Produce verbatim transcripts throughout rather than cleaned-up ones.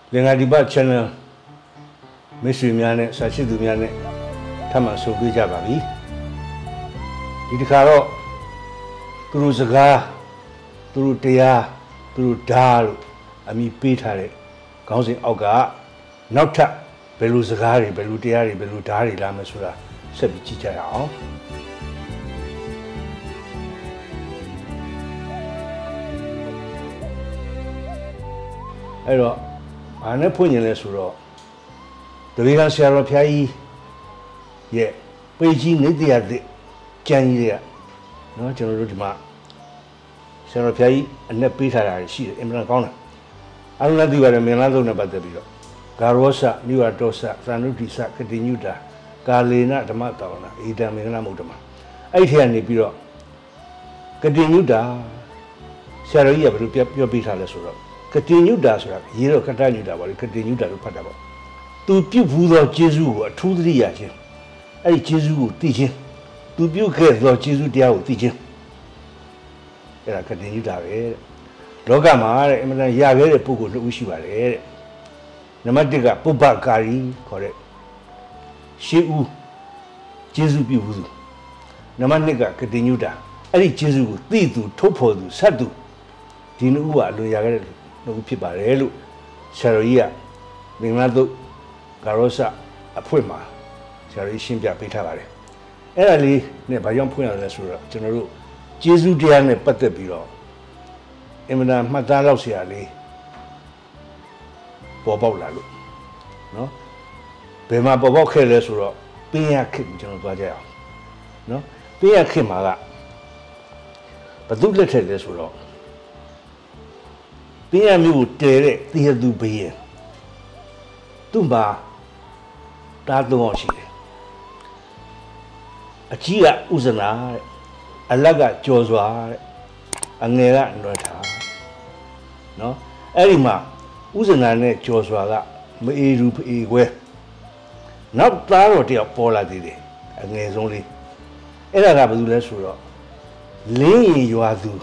Lengadiba channel Miss Miane, Sachidu Miane, Tamas of Bijababi. Idicaro through Zaga, through Tea, through Dal, Ami Pitare, Council Oga, Nota, Beluzagari, Belutiari, Belutari, Lamasura, Sabichicha. Hello, I'm not putting in this row. The vegan share Piai, yeah, Beijing, Nidia, January, no general Rudima. Sarah Piai and not Peter, she, Emma Connor. I don't know you are a Milano about the video. Garosa, New Artosa, Sanutisa, Catinuta, Galena, the Matona, Ida Milana Mutama. I hear Nibiro. Catinuta, Sarah, you have your Peter Lesura. Continue das, Hero continue that, continue that Padaba. To people of Jesu, a true reaction. A Jesu teaching. To you get the Jesu Diao teaching. And I continue that. Logama, Emma Yagare Puku, Ushivale. Namatiga, Pupakari, correct. Shiu Jesu Bibu. Namaniga, continue that. A Jesu, Titu, Topo, Sadu. Tinua, Luyagare. No people, Elu, Sharia, Minado, Garosa, a poema, Shari Shimpia Pitavare. Early, never young point of the General Jesus Diane Patapiro. Emina Matalosiali Bobo no? Bema Bobo Kelesuro, Pia Kim General Baja. No? Pia Kimara. But do let it this row. Pia mu tere tia du be. Tumba Tadonshi. A chia uzana, a laga Josua, a nera nota. No? Erima uzanane Josua, me rup ewe. Not Taro de Pola did it, and there's only Erabula Suro. Lay you are do.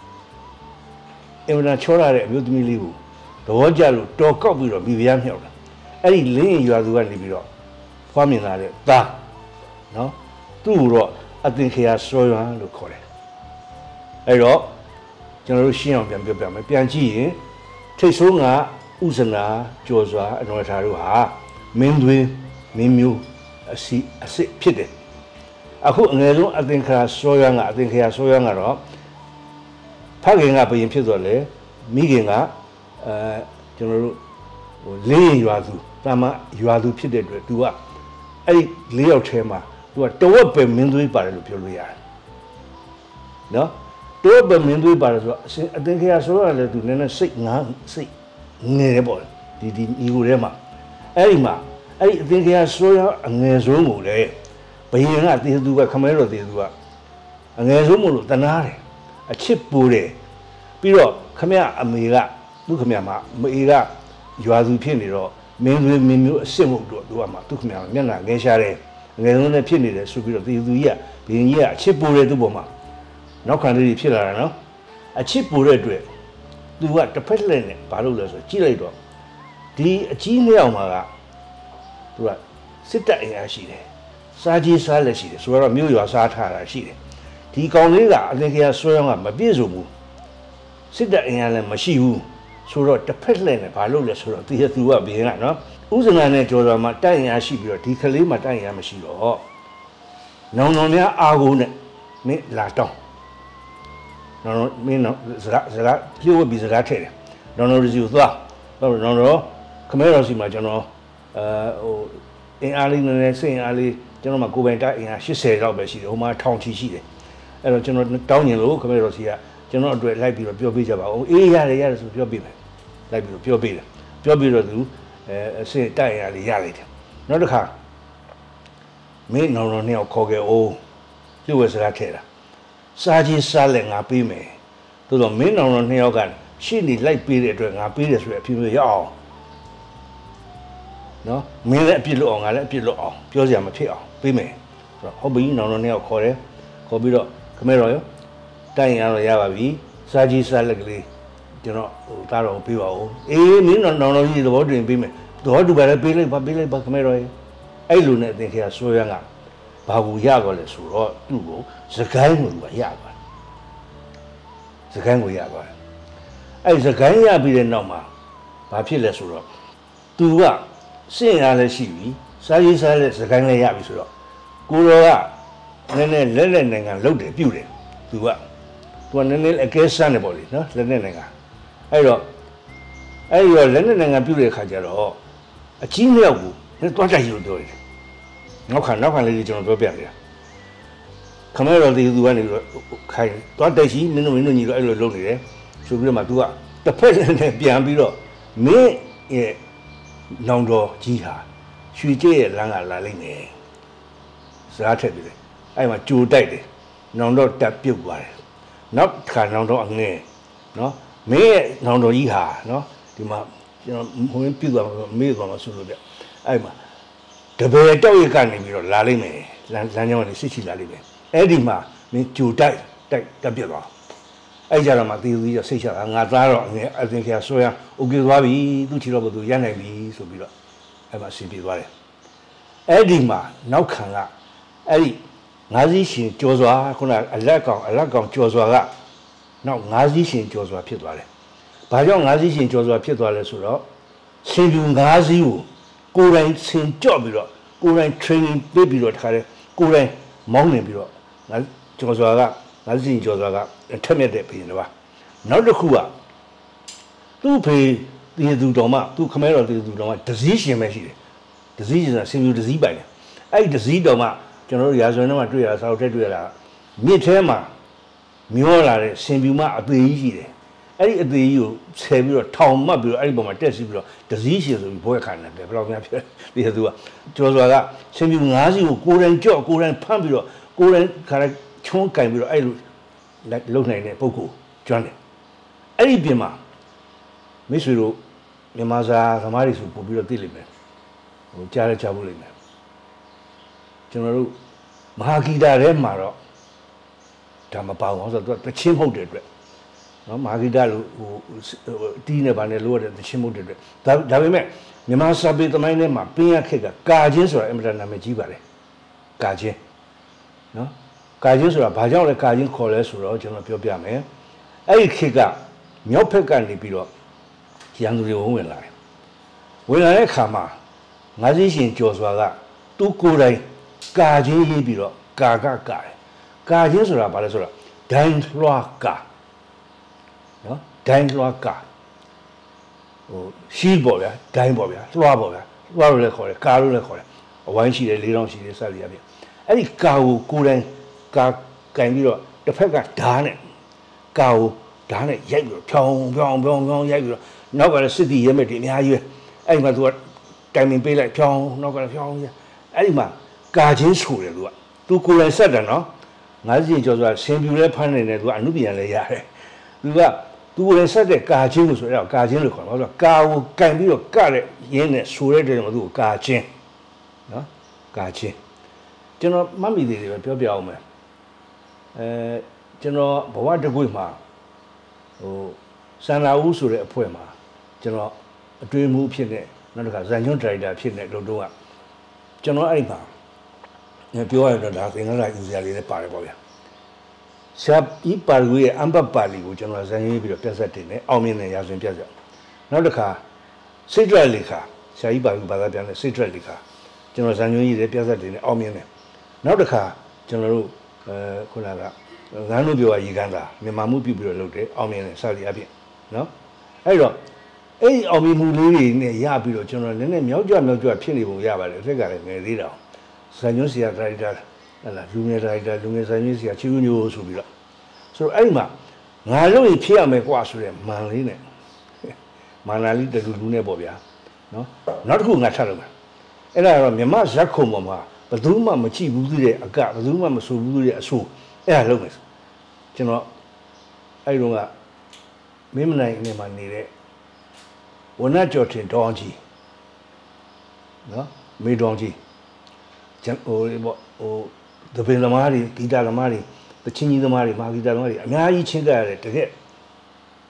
Emma Chora with me live. The Wajalu talk up with Vivian Hill. Any lane you are doing the biro. Famina, da. No? Two, I think he has so young to call it. Hello, General Shion Bian Pianji, Tesuna, Uzana, Josa, and Notaruha, Mindwi, Mimu, a sea, a sick pity. I couldn't I think he has so young, I think he has so young. Packing up in Pidole, meeting up, General Lee you are do, Tama, you are do pitted to up. A Leo Chema, to a door per Mindui Paralupuria. No? Door per Mindui Paralu, I think he has so early to learn a sick now, sick, neighbor, did Igurema. Erima, I think he has so young and there's room there. But he not this do a camera, this do a and there's room Tanare. A chip bure. Piro, come here, Amiga, look at me, Maiga, you are the pianino, mainly menu, simple do a took me on Yana, Geshare, and then on a pianino, so be the year, being here, chip bure to Boma. No country pillar, no? A chip bure do it. Do what the peddling, Palulas, a Chiledo. The Genial Maga. Do what? Sit that in a sheet. Saji Salashi, so a million satire sheet. He called it out, I think he has swung up my bizubu. Sit that in a machine, so wrote the peddling of Palulas, so to hear through up being at no. Uzan and Jola Matang as she be a tickly Matang machine. No, no, near Agun, me Laton. No, me no, he will be the latte. No, no, you thought. No, no, no, Cameras in my general. Uh, in Ali, and saying Ali, General Macubenta, she said, I'll bet she, oh, my town she. And General Down in low cameras here, General Dread like you, pure beach about, oh, yeah, yes, pure beer, like you, pure beer, pure beer do, say, dying at the reality. Not a car. Me no no neo coge, oh, you was a terror. Saji selling a pime. To the men no neo gun, she need like period during our periods where people yaw. No, me let people on, I let people off, pure amateur, pime. Hobby no neo core, Cobiro. Camero, dying out of Yavavi, Saji Salagli, ကျွန်တော်ဟိုသားတော်ပေးပါဦးအေးမင်းတော်နောင်တော်ကြီးသဘောတူရင်ပေးမယ်သဘောတူပါလေပေးလိုက်ပါပေးလိုက်ပါခမဲတော်ရဲ့အဲ့လိုနဲ့အသင်ခေယဆိုရကဘာဘူးရတော့လဲဆိုတော့သူ့ကိုစကိုင်းကိုသူကရသွားစကိုင်းကိုရသွားအဲ့စကိုင်းရပြီးတဲ့နောက်မှာဘာဖြစ်လဲဆိုတော့သူကစင့်ရလဲရှိပြီစားရေးစားလဲစကိုင်းလဲရပြီဆိုတော့ကိုတော်ကနည်းနည်းလက်လက်နိုင်ငံလုတ်တယ်ပြုတ်တယ်သူကသူကနည်းနည်းအကဲဆန်းတယ်ပေါ့လေနော်လက်နဲ့နိုင်ငံအဲ့တော့အဲ့ရောလက်နဲ့နိုင်ငံပြုတ်တဲ့ခါကျတော့အကြီးမြောက်ကိုလည်းတွားတိုက်လို့ပြောတယ်နောက်ခါနောက်ခါလေးကျွန်တော်ပြောပြနေတာခမဲတော်ဒီသူကနေပြီးတော့ခိုင်တွားတိုက်ရှိမင်းတို့မင်းတို့ညီတို့အဲ့လိုလုပ်နေတယ်ဆိုပြီးတော့မှ तू ကတစ်ဖက်နဲ့ပြန်ပြီးတော့မင်းရဲ့နောင်တော်ကြီးဟာရွှေကျဲရဲ့လမ်းကလာလိမ့်မယ်စကားထက်ပြီးတယ်အဲ့မှာကြိုတိုက်တယ်နောင်တော်တက်ပြုတ်သွားတယ်နောက်ခါနောင်တော်အငဲနော်မင်းရဲ့နောင်တော်ကြီးဟာနော်ဒီမှာကျွန်တော်ဟိုပြုတ်သွားမှာမေ့သွားမှာဆိုလို့ပြအဲ့မှာတပည့်တောက်ရကနေပြီးတော့လာလိမ့်မယ်လမ်းလမ်းကြောင်းကနေစစ်ချီလာလိမ့်မယ်အဲ့ဒီမှာမင်းကြိုတိုက်တိုက်တက်ပြတ်သွားအဲ့ကြတော့မှတီသူကြီးစိတ်ချတာငါသားတော့အငဲအသင်ခေယဆွဲရโอเคသွားပြီသူ့ချီတော့ဘသူရနိုင်ပြီဆိုပြီးတော့အဲ့မှာစီးပြေးသွားတယ်အဲ့ဒီမှာနောက်ခံကအဲ့ဒီငါးစီးရှင်ကျော်စွာခုနအလက်ကောင်အလက်ကောင်ကျော်စွာကနောက်ငါးစီးရှင်ကျော်စွာဖြစ်သွားတယ်ဘာကြောင့်ငါးစီးရှင်ကျော်စွာဖြစ်သွားလဲဆိုတော့ရှင်ပြူငါးစီးကိုကိုယ်တိုင်ဆင်ကြော့ပြီးတော့ကိုယ်တိုင် training ပေးပြီးတော့တခါလေကိုယ်တိုင်မောင်းနေပြီးတော့ငါကျော်စွာကငါးစီးရှင်ကျော်စွာကထက်မြက်တဲ့ဘုရင်တစ်ပါးနောက်တစ်ခုကသူ့ဖေတည်သူတော်မှသူ့ခမဲတော်တည်သူတော်မှဒစည်းရှင်ပဲရှိတယ်ဒစည်းရှင်ကဆင်ပြူဒစည်းပိုင်တယ်အဲ့ဒီဒစည်းတော်မှကျွန်တော်တို့ရာဇဝင်ထဲမှာတွေ့ရတာစာအုပ်ထဲတွေ့ရတာမြစ်ထဲမှာမျောလာတဲ့ဆင်ပြူမအသေးကြီးရှိတယ်အဲ့ဒီအသေးကြီးကိုဆယ်ပြီးတော့ထောင်မှတ်ပြီးတော့အဲ့ဒီပုံမှာတက်စီပြီးတော့ဒစည်းရှင်ဆိုပြီးဘွဲခါနေတယ်ဘယ်လောက်များဖြစ်ဒီသူကကျော်စွာကဆင်ပြူငါးစီးကိုကိုယ်တိုင်ကြော့ကိုယ်တိုင်ဖမ်းပြီးတော့ကိုယ်တိုင်ခါလိုက်ချုံးကင်ပြီးတော့အဲ့လိုလုံနိုင်တဲ့ပုဂ္ဂိုလ်ကျွမ်းတယ်အဲ့ဒီပြင်မှာမိတ်ဆွေတို့မြန်မာစာသမားတွေဆိုပို့ပြီးတော့သိလိမ့်မယ်ဟိုကြားရချဖို့လိမ့်မယ်ကျွန်တော်တို့မဟာဂီတာထဲမှာတော့ဒါမပေါအောင်ဆိုတော့တချင်းမဟုတ်တဲ့အတွက်နော်မဟာဂီတာလို့ဟိုတီးနေပါနဲ့လို့ရတဲ့တချင်းမဟုတ်တဲ့အတွက်ဒါဒါပေမဲ့မြန်မာစာပေသမိုင်းထဲမှာပင်ရခက်ကကာချင်းဆိုတာအင်မတန်နာမည်ကြီးပါတယ်ကာချင်းနော်ကာချင်းဆိုတာဘာကြောင့်လဲကာချင်းခေါ်လဲဆိုတော့ကျွန်တော်ပြောပြမယ်အဲ့ဒီခက်ကမြောက်ဖက်ကနေပြီးတော့ရန်သူတွေဝင်လာတယ်ဝင်လာတဲ့အခါမှာငါးစီးရှင်ကျော်စွာကသူ့ကိုယ်တိုင်ကာချင်းရေးပြီးတော့ကာကကာတယ်ကာချင်းဆိုတာဘာလဲဆိုတော့ဒိုင်းလွှားကာနော်ဒိုင်းလွှားကာဟိုရှီးပေါ့ဗျာဒိုင်းပေါ့ဗျာလွှားပေါ့ဗျာလွှားလို့လည်းခေါ်တယ်ကာလို့လည်းခေါ်တယ်အဝိုင်းရှိတယ်လေးတောင်ရှိတယ်စသည်အပြင်အဲ့ဒီကာကိုကိုယ်တိုင်ကာကင်ပြီးတော့တစ်ဖက်ကဓာတ်နဲ့ကာကိုဓာတ်နဲ့ရိုက်ပြီးတော့ဖြောင်းဖြောင်းဖြောင်းဖြောင်းရိုက်ပြီးတော့နောက်ကလည်းစစ်တီရဲမဲ့တွေအများကြီးပဲအဲ့ဒီမှာသူကတိုင်ပင်ပေးလိုက်ဖြောင်းနောက်ကလည်းဖြောင်းအဲ့ဒီမှာကာချင်းဆိုတယ်သူကသူကိုယ်တိုင်ဆက်တယ်နော်ငါးစီးကျော်ဆိုတာဆင်ပြူလဲဖမ်းနေတယ်သူကအမှုပြန်လဲရတယ်သူကသူကိုယ်တိုင်ဆက်တဲ့ကာချင်းလို့ဆိုတော့ကာချင်းလို့ခေါ်တယ်ဘာလို့လဲကာကိုကင်ပြီးတော့ကတဲ့ရင်းနဲ့ဆိုတဲ့တဲ့မှာသူကိုကာချင်းနော်ကာချင်းကျွန်တော်မှတ်မိသေးတယ်ပဲပြောပြအောင်မယ်အဲကျွန်တော်ဘဝတစ်ခုမှာဟိုစန္ဒာဦးဆိုတဲ့အဖွဲ့မှာကျွန်တော်အတွင်းမှုဖြစ်နေနောက်တစ်ခါဇန်ညွန့်ဒရိုက်တာဖြစ်နေလို့တော့ကျွန်တော်အဲ့ဒီမှာပြောရတော့ဒါသင်္ကန်းလာယူစရာလေးလည်းပါတယ်ပေါ့ဗျာရှာဤပါရီရဲ့အမ်ဘတ်ပါလီကိုကျွန်တော်ဇန်ရေးပြီးတော့ပြတ်ဆက်တင်တယ်အောင်မြင်တဲ့ရာဇဝင်ပြတ်ဆက်နောက်တစ်ခါစိတ်ဒရက်လေခါရှာဤပါရီဘာသာပြန်တဲ့စိတ်ဒရက်လေခါကျွန်တော်ဇန်ညွန့်ရေးလည်းပြတ်ဆက်တင်တယ်အောင်မြင်တယ်နောက်တစ်ခါကျွန်တော်တို့အဲခုနကငန်းတို့ပြောရရေကန်းတာမြန်မာမှုပြုပြီးတော့လုပ်တယ်အောင်မြင်တယ်စသည်အပြင်နော်အဲ့တော့အဲ့ဒီအောင်မြင်မှုလေးတွေနဲ့ရပြီးတော့ကျွန်တော်နည်းနည်းမြောက်ကြမြောက်ကြဖြစ်နေပုံရပါတယ်အထက်ကလည်းငယ်သေးတာဇန်ညွန့်စီယာဒရိုက်တာဟလာလူငယ်ဒရိုက်တာလူငယ်ဇန်ညွန့်စီယာချီဦးညိုဆိုပြီးတော့ဆိုတော့အဲ့ဒီမှာငါလို့ရင်ဖြစ်ရမယ်ကွာဆိုတဲ့မန်လေးနဲ့မာနာလေးတူလူနဲ့ပေါ့ဗျာနော်နောက်တစ်ခုငါထပ်လုပ်မယ်အဲ့ဒါကတော့မြမဇက်ခုံပေါ်မှာဘယ်သူမှမကြည့်ဘူးသေးတဲ့အကဘယ်သူမှမဆိုဘူးသေးတဲ့အဆိုးအဲ့ဒါလုပ်မယ်ကျွန်တော်အဲ့ဒီတော့ကမင်းမနိုင်နေမှာနေတဲ့ဝနတ်ကျော်ထင်တောင်းကြီးနော်မေတောင်းကြီးကျန်ဟိုပေါ့ဟိုတပင်သမားတွေဂီတသမားတွေတချင်းကြီးသမားတွေမာဂီတသမားတွေအများကြီးချင်းကြရတယ်တကယ်ဟ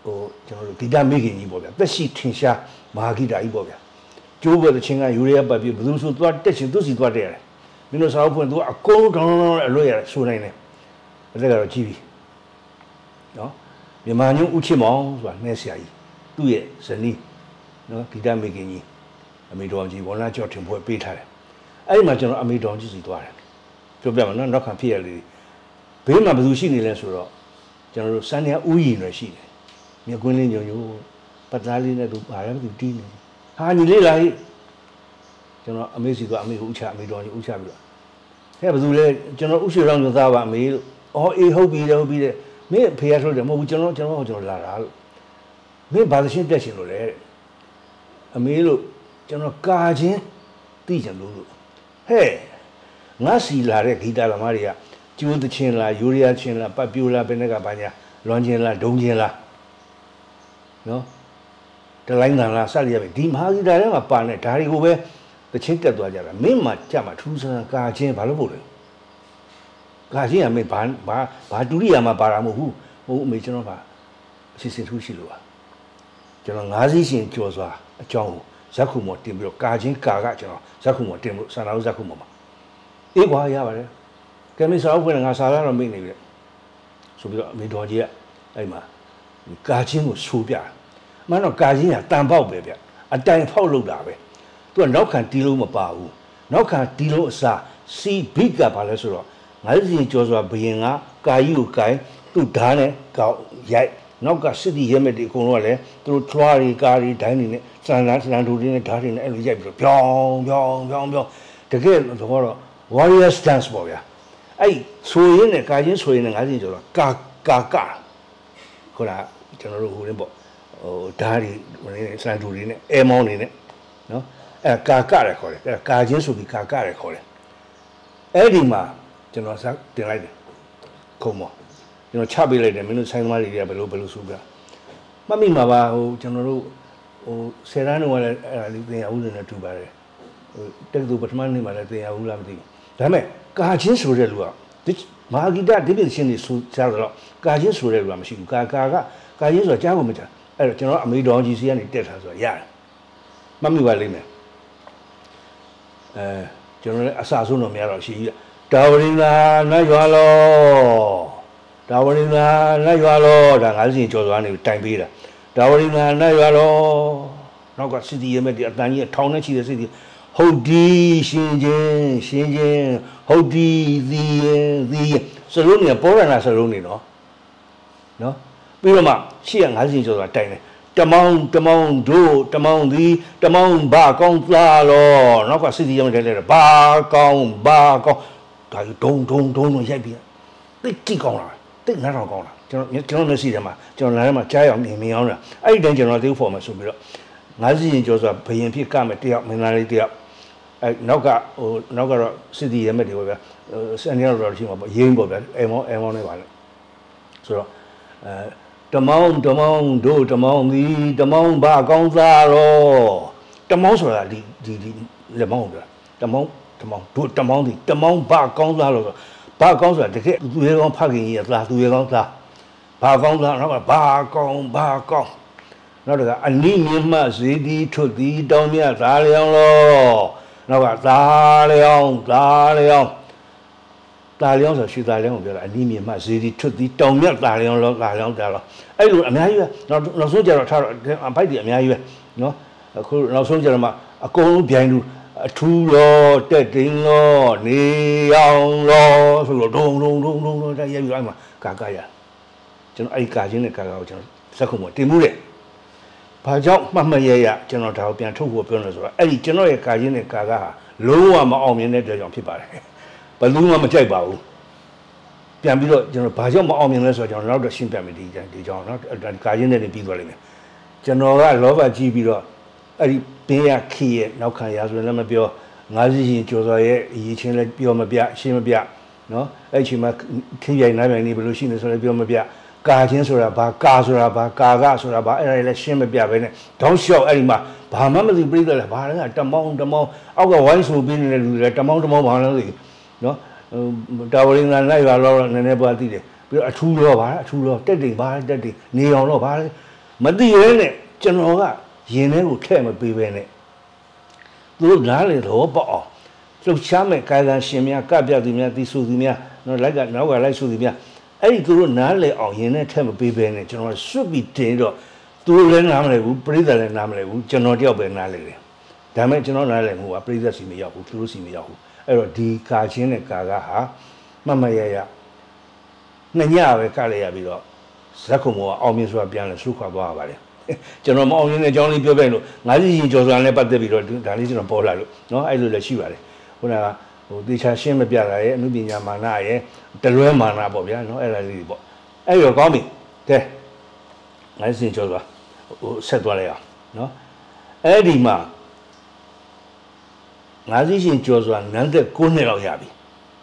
ဟိုကျွန်တော်တို့ဂီတမိခင်ကြီးပေါ့ဗျာသက်ရှိထင်ရှားမဟာဂီတကြီးပေါ့ဗျာကျိုးဘက်တဲ့ချင်းကယူရီးယားပတ်ပြီးဘယ်သူဆိုသွားတက်ရှင်သူစီသွားတက်ရတယ်မင်းတို့စာအုပ်ဖွင့်သူကအကုန်လုံးတောင်းတောင်းအလွတ်ရတယ်ဆိုနိုင်တယ်အဲ့ဒါကတော့ကြည့်ပြီနော်မြန်မာညုံဥချစ်မောင်ဆိုတာနှဲဆရာကြီးသူ့ရဲ့ဇနီးနော်ဂီတမိခင်ကြီးအမေတော်ကြီးဝန်လာကျော်ထင်ဖွဲ့ပေးထားတယ်အဲ့ဒီမှာကျွန်တော်အမေတော်ကြီးစီသွားတယ်ပြောပြမှာနော်နောက်ခံဖြစ်ရလေဘေးမှာဘယ်သူရှိနေလဲဆိုတော့ကျွန်တော်တို့စန်းရဥယျာဉ်တွေရှိတယ်မြကွင်းလေးညုံညိုပတ်သားလေးနဲ့သူပါရမသူတီးနေဟာညီလေးလာဟိကျွန်တော်အမေစီသွားအမေကိုဥချအမေတော်ကြီးဥချပြီးတော့ဟဲ့ဘယ်သူလဲကျွန်တော်ဥရှိရောင်းညသားပါအမေလို့အော်အေးဟုတ်ပြီလေဟုတ်ပြီလေမင်းဖေရထုတ်တယ်မဟုတ်ဘူးကျွန်တော်ကျွန်တော်ကျွန်တော်လာတာလို့မင်းဘာသရှင်ပြက်ရှင်လို့လဲအမေလို့ကျွန်တော်ကာချင်းသိချင်လို့လို့ဟဲ့ငါစီလာတဲ့ဂီတသမားတွေကကျိုးသချင်းလားယူရီးယားချင်းလားပတ်ပြိုလားဘယ်နဲ့ကဘာညာလွန်ချင်းလားဒုံချင်းလားနော်တလိုင်းတန်လားစရရပဲဒီမဟာဂီတထဲမှာပါနေဒါတွေကိုပဲသချင်းတက်သွားကြတာမင်းမှကြမှာထူးဆန်းကာချင်းဘာလို့ပို့လဲကာချင်းကမင်းဘာဘာဘာဒုတိယမှာပါတာမဟုတ်ဘူးဟိုအမေကျွန်တော်ကအစီအစဉ်ထူးရှိလို့ပါကျွန်တော်ငါးစီးရှင်ကြော်စွာအကြောင်းကိုဇက်ခုမော်တင်ပြီးတော့ကာချင်းကာကကျွန်တော်ဇက်ခုမော်တင်လို့ဆန္ဒဥဇက်ခုမော်မှာအေးကွာရပါတယ်ကဲမင်းစာအုပ်ဖွင့်ငါစာရတော့မိတ်နေပြီဆိုပြီးတော့အမေတော်ကြီးကအဲ့မှာကာချင်းကိုဆိုပြမှန်တော့ကာချင်းကတန်ပေါက်ပဲဗျအတိုင်ဖောက်လို့တာပဲသူကနောက်ခံတီးလို့မပါဘူးနောက်ခံတီးလို့အစားစီဘိကဘာလဲဆိုတော့ငါးစီကျော်စွာဘယင်ကကာကြီးကိုကိုင်သူ့ဓာတ်နဲ့ကောက်ရိုက်နောက်ကစစ်တီရဲမဲ့တွေအကုန်လုံးကလည်းသူတို့ထွားရီကားရီဒိုင်းတွေနဲ့စံလန်းစံလန်းတို့တွေနဲ့ဓာတ်တွေနဲ့အဲ့လိုရိုက်ပြီးတော့ပြောင်းပြောင်းပြောင်းပြောင်းတကယ်တော့တော့ warrior stance ပေါ့ဗျာအဲ့ဆိုရင်နဲ့ကာချင်းဆိုရင်နဲ့ငါးစီကျော်တော့ကာကာကာခေါ်တာကျွန်တော်တို့ဟိုရင်းပေါ့ဟိုဓာတ်တွေဟိုနေစံတူတွေနဲ့အဲမောင်းတွေနဲ့နော်အဲကာကရခေါ်တယ်အဲကာချင်းဆိုပြီးကာကရခေါ်တယ်အဲ့ဒီမှာကျွန်တော်စတင်လိုက်တယ်ခုံမောကျွန်တော်ချပေးလိုက်တယ်မင်းတို့ဆိုင်သမားတွေကဘယ်လိုဘယ်လိုဆိုပြမှတ်မိမှာပါဟိုကျွန်တော်တို့ဟိုဆယ်တန်းတော့လည်းအဲ့ဒါလေးသင်ရဦးနေနဲ့တူပါတယ်ဟိုတက္ကသိုလ်ပထမနေ့မှာလည်းသင်ရဦးလားမသိဘူးဒါပေမဲ့ကာချင်းဆိုတဲ့လူကမဟာဂီတဒီပြည့်ရှင်နေဆိုကြတော့ကာချင်းဆိုတဲ့လူကမရှိဘူးကာကာကကာချင်းဆိုတာကြားဖို့မကြားအဲ့တော့ကျွန်တော်အမေတော်ကြီးစီကနေတက်ထားဆိုတော့ရတယ်မှတ်မိပါလိမ့်မယ်အဲကျွန်တော်လည်းအစဆုံးတော့မရတော့ရှိကြီးတာဝရင်လာနတ်ရွာလောတာဝရင်လာနတ်ရွာလောဒါငါးစီကျော်စွာနေတိုင်ပေးတာတာဝရင်လာနတ်ရွာလောနောက်ကစစ်တီရဲမဲ့ဒီအတန်ကြီးထောင်နဲ့ချီတဲ့စစ်တီဟုတ်ဒီရှင်ချင်းရှင်ချင်းဟုတ်ဒီသီးသီးစလုံးနေပေါ်ရနာစလုံးနေနော်နော်ပြီးတော့မှရှေ့ကငါးစီကျော်စွာတိုင်တယ်တမောင်းတမောင်းတို့တမောင်းသည်တမောင်းဘာကောင်းသားလောနောက်ကစစ်တီရဲမဲ့တဲလဲဘာကောင်းဘာကောင်းဒါကြီးဒုံဒုံဒုံဒုံရိုက်ပြီးတိတ်ကြည့်ကောင်းလာတိတ်နားထောင်ကောင်းလာကျွန်တော်ကျွန်တော်မျက်စိထဲမှာကျွန်တော်လမ်းထဲမှာကြားရောက်မြင်မြင်အောင်လားအဲ့ဒီတိုင်းကျွန်တော်သိဖို့မှာဆိုပြီးတော့ငါးစီရင်ကျော်ဆိုဘယင်ဖြစ်ကမယ်တယောက်မင်းသားလေးတယောက်အဲနောက်ကဟိုနောက်ကတော့စစ်တီရဲမဲ့တွေပေါ့ဗျာစန်နီယာတော်ရှိမှာပေါ့ရင်းပေါ့ဗျာအဲမောအဲမောနဲ့ပါလေဆိုတော့အဲတမောင်းတမောင်းတို့တမောင်းသည်တမောင်းဘာကောင်းသားရောတမောင်းဆိုတာဒီဒီဒီလက်မောင်းဗျာတမောင်းတမောင်းတို့တမောင်းဒီတမောင်းဘာကောင်းသားလို့ဆိုဘာကောင်းဆိုတာတကယ်သူရဲကောင်းဖခင်ကြီးကသားသူရဲကောင်းသားဘာကောင်းသားနောက်ကဘာကောင်းဘာကောင်းနောက်တကအနိမြင့်မှဇေဒီထွတ်သည်တောင်းမြတ်သားလျောင်းလို့နောက်ကသားလျောင်းသားလျောင်းသားလျောင်းဆိုရွှေသားလျောင်းကိုပြောတာအနိမြင့်မှဇေဒီထွတ်သည်တောင်းမြတ်သားလျောင်းလို့သားလျောင်းသားလို့အဲ့လိုအများကြီးပဲနောက်နောက်ဆုံးကြတော့ထားတော့အဖိုက်တွေအများကြီးပဲနော်အခုနောက်ဆုံးကြတော့မှအကုန်လုံးပြိုင်လို့အထူးရောတက်တင်ရောနေအောင်ရောဆိုတော့ဒုံဒုံဒုံဒုံဒုံတက်ရိုက်ပြီးအဲ့မှာကာကရကျွန်တော်အဲ့ကာချင်းနဲ့ကာကကိုကျွန်တော်စက်ခုံမတင်မှုတဲ့ဘာကြောင့်မှတ်မရရကျွန်တော်ဒါကိုပြန်ထုတ်ဖို့ပြောနေဆိုတော့အဲ့ဒီကျွန်တော်ရဲ့ကာချင်းနဲ့ကာကဟာလုံးဝမအောင်မြင်တဲ့အတွက်ကြောင့်ဖြစ်ပါတယ်ဘယ်သူမှမကြိုက်ပါဘူးပြန်ပြီးတော့ကျွန်တော်ဘာကြောင့်မအောင်မြင်လဲဆိုတော့ကျွန်တော်နောက်တော့ရှင်းပြမယ်ဒီဒီကြောင့်နော်ကာချင်းနဲ့ပြီးသွားလိမ့်မယ်ကျွန်တော်ကလောဘကြီးပြီးတော့အဲ့ဒီဘေးရခီရဲ့နောက်ခံရာဆိုရင်လည်းမပြောငါးစီရင်ကျော်စွာရဲ့အရေးချင်းလည်းပြောမပြရှင်းမပြနော်အဲ့ချိန်မှာခင်းရိုင်နိုင်နိုင်နေဘယ်လိုရှိနေဆိုလည်းပြောမပြကာချင်းဆိုတာဘာကာဆိုတာဘာကာကဆိုတာဘာအဲ့ဒါလည်းရှင်းမပြဘဲနဲ့တောင်းလျှောက်အဲ့ဒီမှာဘာမှမသိပြိတတ်လဲဘာလဲတမောင်းတမောင်းအောက်ကဝိုင်းဆိုပြီးနေတဲ့လူတွေတမောင်းတမောင်းဘာလဲသိနော်တာဝရင်းကလိုက်ရတော့နည်းနည်းပါသိတယ်ပြီးတော့အထူးတော့ဘာအထူးတော့တက်တင်ဘာတက်တင်နေအောင်တော့ဘာလဲမသိရဲနဲ့ကျွန်တော်ကရင်ထဲကိုထည့်မပေးပဲနဲ့သူတို့နားလေတော့ပေါ့အောင်လှုပ်ရှားမဲ့ကာယကံရှင်များကပြသူများတီးဆူသူများနော်လိုက်ကနောက်ကလိုက်ဆူသူများအဲ့ဒီသူတို့နားလေအောင်ရင်ထဲထည့်မပေးပဲနဲ့ကျွန်တော်စွတ်ပြီးတင်တော့သူတို့လည်းနားမလဲဘူးပရိသတ်လည်းနားမလဲဘူးကျွန်တော်တယောက်ပဲနားလေတယ်ဒါမဲ့ကျွန်တော်နားလေမှုကပရိသတ်စီမရောက်ဘူးသူတို့စီမရောက်ဘူးအဲ့တော့ဒီကာချင်းနဲ့ကာကဟာမမရရနှစ်ညပဲကလည်းရပြီးတော့ဇက်ခုံကအောင်မြင်စွာပြန်လဲဆုခွာသွားရပါတယ်ကျွန်တော်မအောင်မြင်တဲ့အကြောင်းလေးပြောပြလို့ငါးစီရင်ကျော်စွာနဲ့ပတ်သက်ပြီးတော့ဒါလေးကျွန်တော်ပေါ်လာလို့เนาะအဲ့လိုလည်းရှိပါတယ်ခုနကဟိုတေချာရှင်းမပြတာရဲ့အမှုပညာမာနရဲ့တလွဲမာနပေါ့ဗျာเนาะအဲ့ဒါလေးပေါ့အဲ့ရောကောင်းပြီကဲငါးစီရင်ကျော်စွာဟိုဆက်သွားလိုက်အောင်เนาะအဲ့ဒီမှာငါးစီရင်ကျော်စွာနန်းသက်၉နှစ်လောက်ရပြီ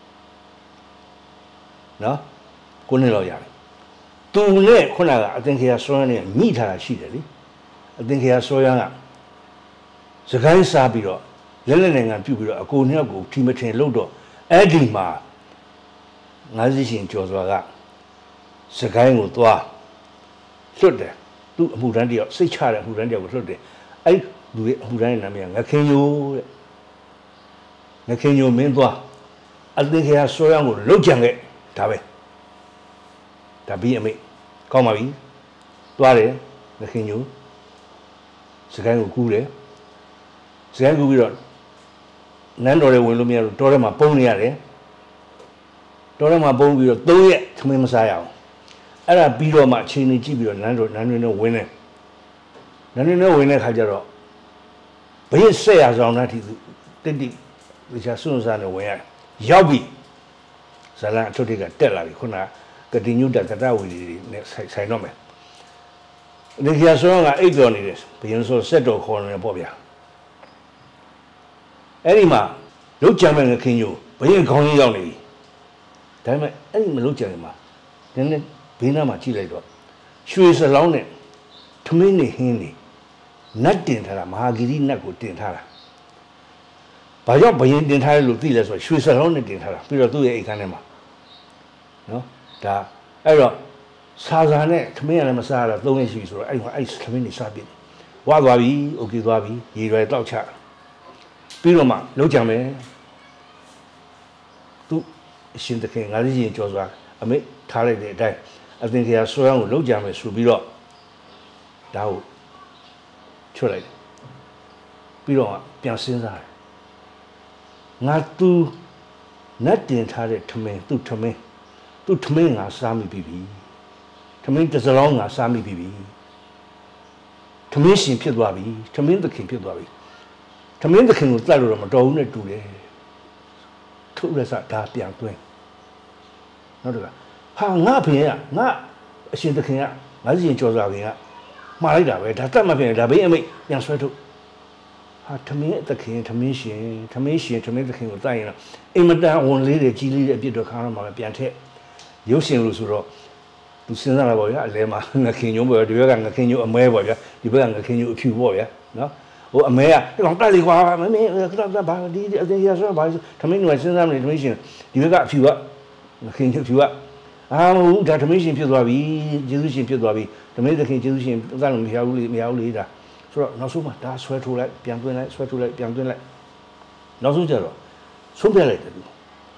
เนาะ၉နှစ်လောက်ရပြီသူနဲ့ခုနကအသင်္ခေယဆွမ်းနဲ့ညှိထားတာရှိတယ်လေအသင်္ခေယဆွမ်းကစကိုင်းစားပြီးတော့လက်လက်နိုင်ငံပြုတ်ပြီးတော့အကိုနှစ်ယောက်ကိုထီမထင်လို့တော့အဲ့ဒီမှာငါးစီရှင်ကျော်စွာကစကိုင်းကိုသွားလွတ်တယ်သူ့အမှုတန်းတယောက်စိတ်ချတဲ့အမှုတန်းတယောက်ကိုလွတ်တယ်အဲ့လူရဲ့အမှုတန်းရဲ့နာမည်ကငခင်ညိုတဲ့ငခင်ညိုမင်းသွားအသင်္ခေယဆွမ်းကိုလုတ်ကြံခဲ့ဒါပဲဒါပြီးအမေကောင်းပါပြီသွားတယ်ငခင်ညိုစကိုင်းကိုကူးတယ်စကိုင်းကူးပြီးတော့နန်းတော်တွေဝင်လို့မရတော့တော်ထဲမှာပုံနေရတယ်တော်ထဲမှာပုံပြီးတော့သုံးရက်သမင်းမစားရအောင်အဲ့ဒါပြီးတော့မှအချိန်ကြီးကြည့်ပြီးတော့နန်းတော်နန်းတွင်နဲ့ဝင်တယ်နန်းတွင်နဲ့ဝင်တဲ့ခါကျတော့ဘယ်ဆက်ရဆောင်တဲ့ထိတိတိဒီချာစွန့်စားနဲ့ဝင်ရရောက်ပြီဇလန်အထုပ်တွေကတက်လာပြီခုနကကတိညုတကတဝီနဲ့ဆိုင်ဆိုင်တော့မယ်ဒီကျဆောကအိတ်တော်နေတယ်ဘယင်းဆိုစက်တော်ခေါ်နေပေါ့ဗျာအဲ့ဒီမှာလုတ်ကြံမဲ့ငခင်ညိုဘယင်းခေါင်းကြီးရောက်နေပြီဒါပေမဲ့အဲ့ဒီမလုတ်ကြံနေမှာနည်းနည်းဘေးနားမှာကြည့်လိုက်တော့ရွှေစလောင်းနဲ့ထမင်းနေဟင်းနေနတ်တင်ထားတာမဟာဂီရီနတ်ကိုတင်ထားတာဘာကြောင့်ဘယင်းတင်ထားလဲလို့သိလဲဆိုတော့ရွှေစလောင်းနဲ့တင်ထားတာပြီးတော့သူ့ရဲ့အိတ်ခမ်းထဲမှာနော်ဒါအဲ့တော့စာစာနဲ့သမင်းရလည်းမစားရတော့သုံးရက်ရှိပြီဆိုတော့အဲ့ဒီမှာအဲ့သမင်းနေစားပြစ်ဝါသွားပြီโอเคသွားပြီရေရွယ်တောက်ချပြီးတော့မှလုံးကြံမယ်သူအရှင်တခင်ငါးစီရင်ကြော်စွာအမေထားလိုက်တဲ့အတိုင်းအသင်္ခေယဆွဲအောင်ကိုလုံးကြံမယ်ဆိုပြီးတော့ဒါကိုချွတ်လိုက်တယ်ပြီးတော့ပြန်စဉ်းစားတယ်ငါသူနတ်တင်ထားတဲ့ထမင်းသူ့ထမင်းသူ့ထမင်းငါစားမိပြီထမင်းတစ်စလောင်းငါစားမိပြီထမင်းရှင်ဖြစ်သွားပြီထမင်းသခင်ဖြစ်သွားပြီထမင်းသခင်ကိုတတ်လို့တော့မတော်ဘူးနဲ့တူတယ်ထုတ်ရစဒါပြန်သွင်းနောက်တကဟာငါဖေကငါအရှင်သခင်ကငါစီရင်ကြော်စွာခင်ကမှားလိုက်တာပဲဒါတတ်မှဖြစ်နေဒါဘေးအမိတ်ပြန်ဆွဲထုတ်ဟာထမင်းသခင်ထမင်းရှင်ထမင်းရှင်ထမင်းသခင်ကိုတိုက်ရင်တော့အိမ်မတန်ဝန်လေးတွေကြီးလေးတွေအပြစ်တော့ခါတော့မှပြန်ထက်ရုပ်ရှင်လို့ဆိုတော့သူစဉ်းစားလာပါဗျာအလဲမှာငခင်ညိုးပေါ့ဒီဘက်ကငခင်ညိုးအမဲပေါ့ဗျာဒီဘက်ကငခင်ညိုးအဖြူပေါ့ဗျာနော်ဟိုအမဲကကောင်တက်လေကွာမမေကတော့ဘာဒီအသေးရဆိုဘာထမင်းညိုးစဉ်းစားနေထမင်းရှင်ဒီဘက်ကအဖြူကငခင်ညိုးဖြူကအာမဟုတ်ဒါထမင်းရှင်ဖြစ်သွားပြီယေရှုရှင်ဖြစ်သွားပြီထမင်းသခင်ယေရှုရှင်သတ်လို့မရဘူးလေမရဘူးလေဒါဆိုတော့နောက်ဆုံးမှဒါဆွဲထိုးလိုက်ပြန်သွင်းလိုက်ဆွဲထိုးလိုက်ပြန်သွင်းလိုက်နောက်ဆုံးကျတော့ဆုံးပြလိုက်တယ်သူ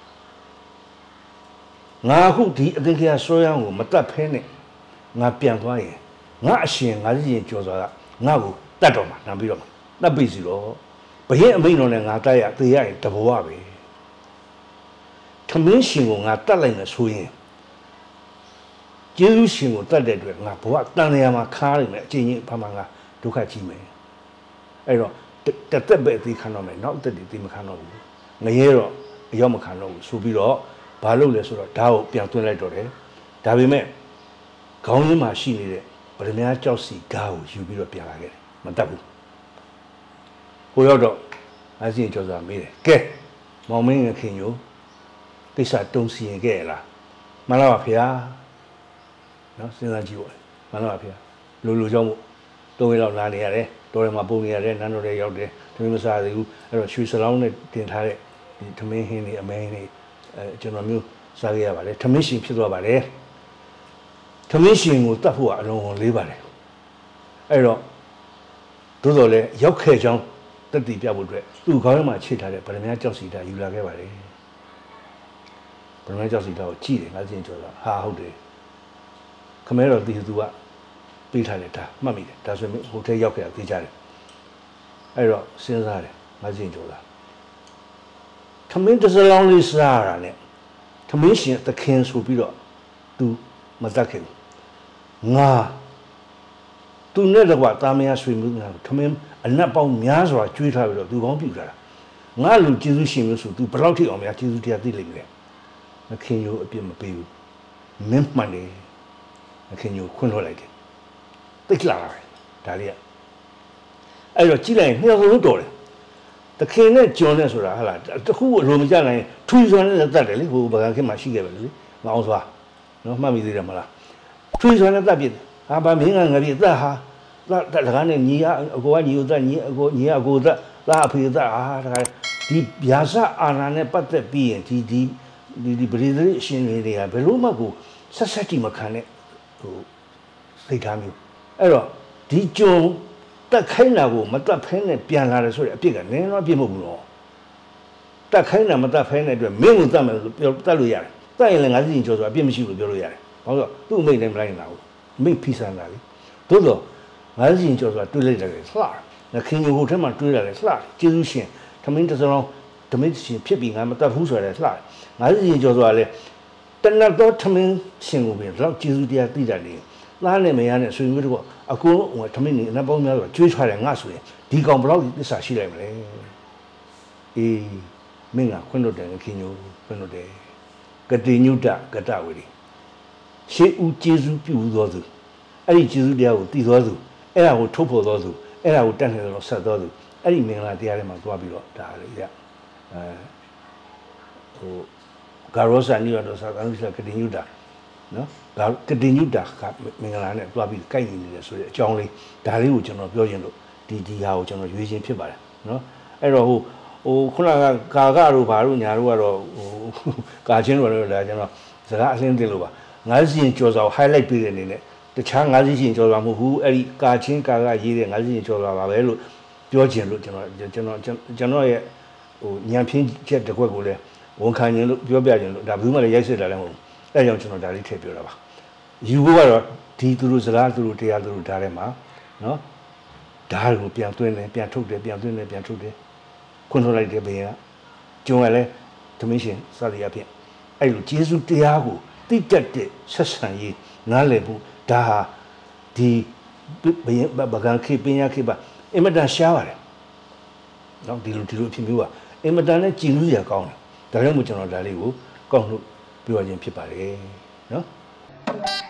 ငါအခုဒီအသင်္ခေယဆွဲရအောင်ကိုမတတ်ဖဲနဲ့ငါပြန်သွားရင်ငါအရှင်ငါစီရင်ကြော်စွာကငါ့ကိုတတ်တော့မှာနံပြီးတော့တတ်ပြီစီတော့ဘရင်အမိန်တော်နဲ့ငါတတ်ရသေရရင်တဘောပဲထမင်းရှင်ကိုငါတတ်လိုက်မယ်ဆိုရင်ကျေးဇူးရှင်ကိုတတ်တဲ့အတွက်ငါဘဝတန်လျာမှာခါရမယ်အချင်းချင်းဘာမှငါဒုက္ခကြီးမယ်အဲ့တော့တသက်ပဲအသေးခံတော့မယ်နောက်သက်တည်းသိမခံတော့ဘူးငရဲတော့အရောက်မခံတော့ဘူးဆိုပြီးတော့ဘာလုပ်လဲဆိုတော့ဓာတ်ကိုပြန်သွင်းလိုက်တော့တယ်ဒါပေမဲ့ခေါင်းရင်းမှာရှိနေတဲ့ဗရမ ्या ကြောက်စီဓာတ်ကိုယူပြီးတော့ပြန်လာခဲ့တယ်မတတ်ဘူးကိုရောက်တော့အစီရင်ကြောက်စားမေးတယ်ကဲမောင်မင်းငခင်ညိုကိစ္စတုံးစီရင်ခဲ့ရလားမှန်လားပါဗျာနော်စဉ်းစားကြည့်ပါမှန်လားပါဗျာလူလူကြောင့်မို့တုံးရတော့လာနေရတယ်တော်ရမှာပုံနေရတယ်နန်းတော်တွေရောက်တယ်သမင်းမစားသေးဘူးအဲ့တော့ရွှေစလောင်းနဲ့တင်ထားတဲ့ဒီသမင်းဟင်းတွေအမဲဟင်းတွေအဲကျွန်တော်မျိုးစားခဲ့ရပါတယ်ထမင်းရှင်ဖြစ်သွားပါတယ်ထမင်းရှင်ကိုတတ်ဖို့ကအလုံးစုံလေးပါတယ်အဲ့တော့သို့တော်လည်းရောက်ခဲ့ကြောင်းတက်တည်ပြဖို့အတွက်သူ့ခေါင်းထဲမှာချိတ်ထားတဲ့ဗရမ ्या ကြောက်စီတာယူလာခဲ့ပါလေဗရမ ्या ကြောက်စီတာကိုကြည့်တယ်ငါစင်ကျော်တာဟာဟုတ်တယ်ခမဲတော်တီသူကပေးထားတယ်ဒါမှတ်မိတယ်ဒါဆိုရင်ဟိုထဲရောက်ခဲ့တာသိကြတယ်အဲ့တော့စဉ်းစားတယ်ငါစင်ကျော်တာထမင်းတစ်စလောင်းလေးစားရတာနဲ့ထမင်းရှင်သခင်ဆိုပြီးတော့ तू မတတ်ခဲ့ဘူးငါ तू နဲ့တော့တာမယာဆွေမျိုးငါထမင်းအနက်ပေါင်းများစွာကျွေးထားပြီးတော့ तू ကောင်းပြူလာတာငါလူကျေးဇူးရှင်မျိုးဆို तू ဘယ်လောက်ထိအောင်များကျေးဇူးတရားသိလိမ့်မယ်မခင်ရိုးအပြစ်မပေးဘူးမင်းမှန်တယ်မခင်ရိုးခွင့်လွှတ်လိုက်တယ်တိတ်လာတယ်ဒါလေးကအဲ့တော့ကြည့်လိုက်ရင်နှစ်ယောက်လုံးတော်တယ်တခင်နဲ့ကြော်နဲ့ဆိုတာဟာလားတခုအလိုမကျနိုင်ထူစွာနဲ့တတ်တယ်လေဟိုဗကန်ခင်မှာရှိခဲ့ပဲလေမအောင်စွာနော်မှတ်မိသေးတယ်မလားထူစွာနဲ့တတ်ပြစ်ဟာဗာမင်းကငါပြစ်တတ်ဟာတတ်တကားနဲ့ညီအကိုကညီကိုတတ်ညီအကိုညီအကိုတတ်လာအဖေတတ်ဟာတကားဒီဗျာစအာနာနဲ့ပတ်သက်ပြီးရင်ဒီဒီဒီဒီပရိသေအရှင်တွေကဘယ်လို့မှကိုဆက်ဆက်ကြည့်မခံနဲ့ဟိုစိတ်ထားမျိုးအဲ့တော့ဒီကြုံတက်ခိုင်းတာကိုမတက်ဖဲနဲ့ပြန်လာတယ်ဆိုတဲ့အပြစ်ကနည်းတော့ပြစ်မဟုတ်ဘူးနော်တက်ခိုင်းတာမတက်ဖဲနဲ့အတွက်မင်းကိုတတ်မယ်လို့ပြောတတ်လို့ရတယ်တက်ရင်လည်းငါစီရင်ကြောဆိုတာအပြစ်မရှိဘူးလို့ပြောလို့ရတယ်ဘာလို့ဆိုသူ့အမိတ်နဲ့မလိုက်နိုင်ဘူးအမိတ်ဖိဆန်တာလေသို့တော့ငါစီရင်ကြောဆိုတာတွေးလိုက်တယ်လှတယ်ခင်ယူဟိုထဲမှာတွေးရတယ်လှကျေးဇူးရှင်ထမင်းတစ်စုံဓမင်းရှင်ဖြစ်ပြီးငါမတတ်ဘူးဆိုရတယ်လှငါစီရင်ကြောဆိုတာလေတဏ္ဍတော့ထမင်းရှင်ကိုပဲတော့ကျေးဇူးတရားသိတတ်တယ်သားနဲ့မယားနဲ့ဆွေမျိုးတို့ကအကိုဟိုထမင်းနေအနက်ပေါင်းများဆိုကျွေးချတယ်ငါဆိုရင်ဒီကောင်ဘလောက်သစ္စာရှိလိုက်မလဲအေးမင်းကခွင့်လွတ်တယ်ခင်ညိုခွင့်လွတ်တယ်ကတိညုတကတဝေဒီရှေးဦးကျေးဇူးပြုသောသူအဲ့ဒီကျေးဇူးတရားကိုတည်သောသူအဲ့ဒါကိုထုတ်ဖော်သောသူအဲ့ဒါကိုတတ်နေတော့ဆက်သောသူအဲ့ဒီမင်္ဂလာတရားတွေမှာသွားပြီးတော့ဒါလေရအဲဟိုဂါရောစာနိရောဓစာကံစကတိညုတနော်ဒါကတိညုတာကမင်္ဂလာနဲ့တွားပြီးကိုက်နေတယ်ဆိုတဲ့အကြောင်းလေးဒါလေးကိုကျွန်တော်ပြောရင်လို့ဒီဒီဟာကိုကျွန်တော်ရွေးချင်းဖြစ်ပါတယ်နော်အဲ့တော့ဟိုဟိုခုနကကာကတို့ဘာတို့ညာတို့ကတော့ဟိုကာချင်းတို့လည်းဒါကျွန်တော်စကားအလင်းသိလို့ပါငါးစီရင်ကြော်စာကို highlight ပေးတဲ့အနေနဲ့တခြားငါးစီရင်ကြော်စာမဟုတ်ဘူးအဲ့ဒီကာချင်းကာကရေးတဲ့ငါးစီရင်ကြော်စာပါပဲလို့ပြောချင်လို့ကျွန်တော်ကျွန်တော်ကျွန်တော်ရဲ့ဟိုညံပြင်းချက်တစ်ခွက်ကိုလည်းဝန်ခံခြင်းလို့ပြောပြခြင်းလို့ဒါဘယ်သူမှလည်းရိုက်စစ်တာလည်းမဟုတ်ဘူးအဲ့ကြောင့်ကျွန်တော်ဒါလေးထည့်ပြောတာပါယူဖို့ကတော့ဒီသူတို့စလားသူတို့တရားသူတို့ဓာတ်ထဲမှာနော်ဓာတ်ကိုပြန်သွင်းတယ်ပြန်ထုတ်တယ်ပြန်သွင်းတယ်ပြန်ထုတ်တယ်ခွန်းထုတ်လိုက်တယ်ဘယ်ကကျုံရလဲသမင်းရှင်စသည်အဖြစ်အဲ့လိုကျေးဇူးတရားကိုတိကျတဲ့ဆက်ဆံရေးနားလည်ဖို့ဒါဟာဒီဘယဗကန်ခေပညာခေပါအင်မတန်ရှားပါတယ်နော်ဒီလိုဒီလိုအဖြစ်မျိုးကအင်မတန်နဲ့ကြည်နူးရကောင်းတယ်ဒါကြောင့်မို့ကျွန်တော်ဒါလေးကိုကောက်လို့ပြောခြင်းဖြစ်ပါတယ်နော်